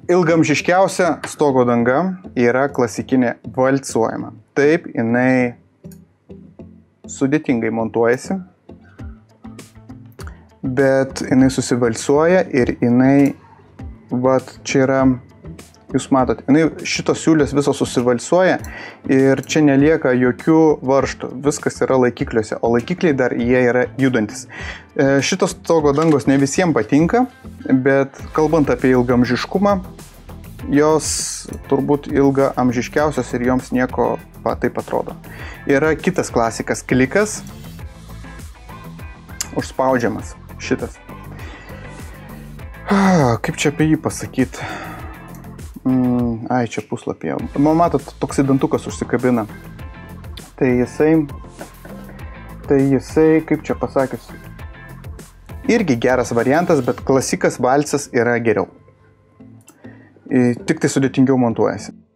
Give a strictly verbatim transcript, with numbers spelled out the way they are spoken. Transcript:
ilgamžiškiausia stogo danga yra klasikinė valcuojama. Taip, jinai sudėtingai montuojasi, bet jinai susivalcuoja ir jinai, vat, čia yra, jūs matot, jinai šitos siūlės visos susivalcuoja ir čia nelieka jokių varžtų, viskas yra laikikliuose, o laikikliai dar jie yra judantis. Šitos stogo dangos ne visiems patinka, bet kalbant apie ilgamžiškumą, jos turbūt ilga amžiškiausios ir joms nieko pa, taip atrodo. Yra kitas klasikas klikas, užspaudžiamas šitas. Kaip čia apie jį pasakyti? Mm, ai, čia puslapyje. Man matot, toks dantukas užsikabina. Tai jisai, tai jisai, kaip čia pasakius, irgi geras variantas, bet klasikas valcas yra geriau. Tik tai sudėtingiau montuojasi.